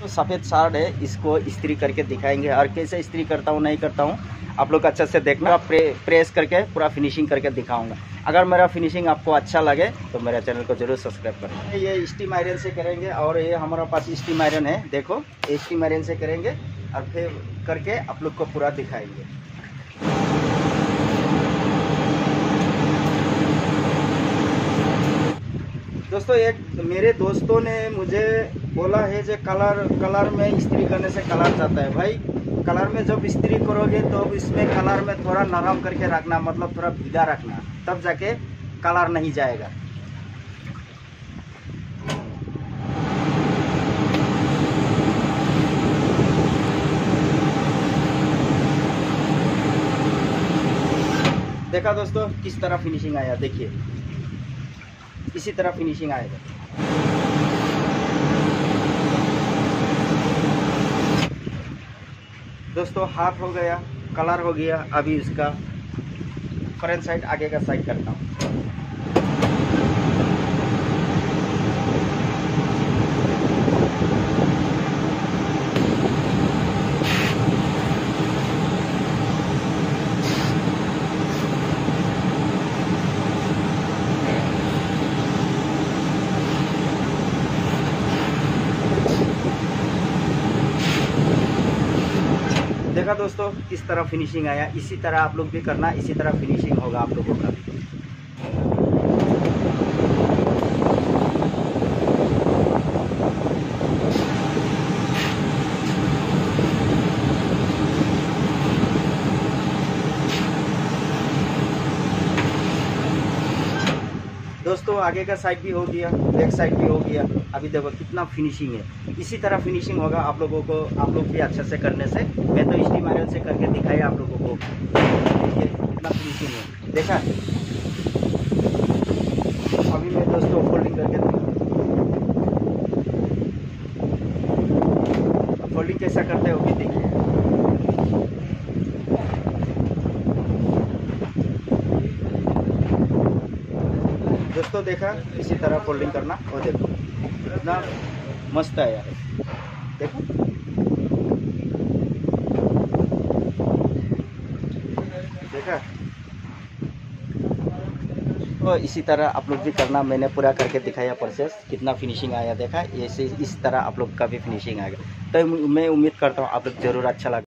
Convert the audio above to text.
सफ़ेद शर्ट है, इसको इस्त्री करके दिखाएंगे और कैसे इस्त्री करता हूँ नहीं करता हूँ आप लोग अच्छे से देखना। प्रेस करके पूरा फिनिशिंग करके दिखाऊंगा। अगर मेरा फिनिशिंग आपको अच्छा लगे तो मेरा चैनल को जरूर सब्सक्राइब करें। ये स्टीम आयरन से करेंगे और ये हमारे पास स्टीम आयरन है, देखो ये स्टीम आयरन से करेंगे और फिर करके आप लोग को पूरा दिखाएंगे। दोस्तों एक मेरे दोस्तों ने मुझे बोला है जो कलर में इस्त्री करने से कलर जाता है। भाई कलर में जब इस्त्री करोगे तो इसमें कलर में थोड़ा नरम करके रखना, मतलब थोड़ा भीगा रखना, तब जाके कलर नहीं जाएगा। देखा दोस्तों किस तरह फिनिशिंग आया, देखिए इसी तरह फिनिशिंग आएगा। दोस्तों हाथ हो गया, कलर हो गया। अभी इसका फ्रंट साइड आगे का साइड करता हूँ। देखा दोस्तों किस तरह फिनिशिंग आया। इसी तरह आप लोग भी करना, इसी तरह फिनिशिंग होगा आप लोगों का। दोस्तों आगे का साइड भी हो गया, बैक साइड भी हो गया। अभी देखो कितना फिनिशिंग है। इसी तरह फिनिशिंग होगा आप लोगों को, आप लोग भी अच्छे से करने से। मैं तो स्टीम आयरन से करके दिखाया आप लोगों को, देखिए कितना फिनिशिंग है, देखा। अभी मैं दोस्तों फोल्डिंग करके फोल्डिंग कैसा करते हो भी देखिए। दोस्तों देखा इसी तरह फोल्डिंग करना, और देखो कितना मस्त आया है, देखो। देखा और इसी तरह आप लोग भी करना। मैंने पूरा करके दिखाया प्रोसेस, कितना फिनिशिंग आया देखा। ऐसे इस तरह आप लोग का भी फिनिशिंग आएगा। तो मैं उम्मीद करता हूँ आप लोग जरूर अच्छा लगा।